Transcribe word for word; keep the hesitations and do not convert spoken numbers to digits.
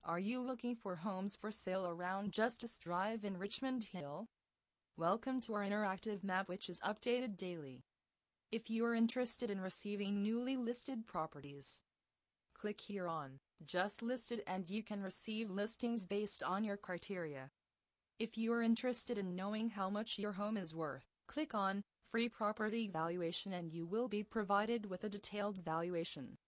Are you looking for homes for sale around Justus Drive in Richmond Hill? Welcome to our interactive map, which is updated daily. If you are interested in receiving newly listed properties, click here on Just Listed and you can receive listings based on your criteria. If you are interested in knowing how much your home is worth, click on Free Property Valuation and you will be provided with a detailed valuation.